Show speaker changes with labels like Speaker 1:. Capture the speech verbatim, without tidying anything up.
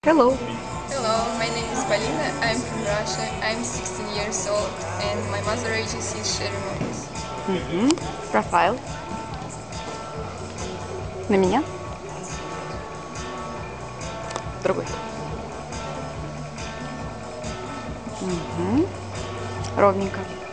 Speaker 1: Hello.
Speaker 2: Hello, my name is Polina. I'm from Russia. I'm sixteen years old and my mother agency is Sherry Models.
Speaker 1: Мгм. Профайл. На меня. Другой. Мгм. Ровненько.